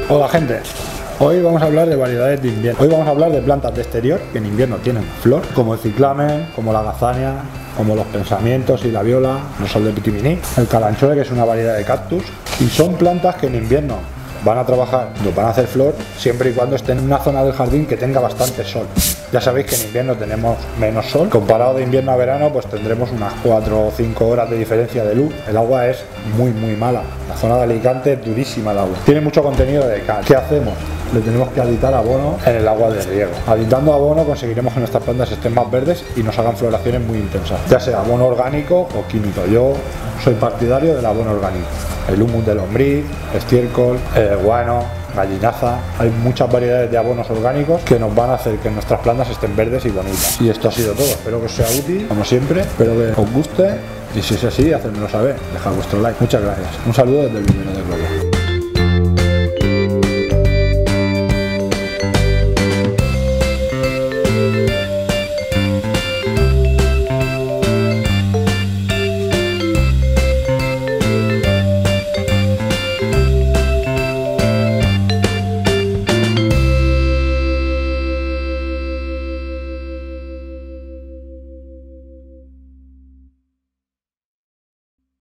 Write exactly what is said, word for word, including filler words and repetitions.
Hola gente, hoy vamos a hablar de variedades de invierno. Hoy vamos a hablar de plantas de exterior que en invierno tienen flor, como el ciclamen, como la gazania, como los pensamientos y la viola, no sol de pitiminí, el calanchoe, que es una variedad de cactus, y son plantas que en invierno van a trabajar, nos van a hacer flor siempre y cuando estén en una zona del jardín que tenga bastante sol. Ya sabéis que en invierno tenemos menos sol, comparado de invierno a verano pues tendremos unas cuatro o cinco horas de diferencia de luz. El agua es muy muy mala, la zona de Alicante es durísima el agua, tiene mucho contenido de cal. ¿Qué hacemos? Le tenemos que aditar abono en el agua de riego. Aditando abono conseguiremos que nuestras plantas estén más verdes y nos hagan floraciones muy intensas, ya sea abono orgánico o químico. Yo soy partidario del abono orgánico, el humus de lombriz, estiércol, el guano, gallinaza. Hay muchas variedades de abonos orgánicos que nos van a hacer que nuestras plantas estén verdes y bonitas. Y esto ha sido todo, espero que os sea útil, como siempre, espero que os guste y si es así, hacedmelo saber, dejad vuestro like. Muchas gracias, un saludo desde el vivero de Globo.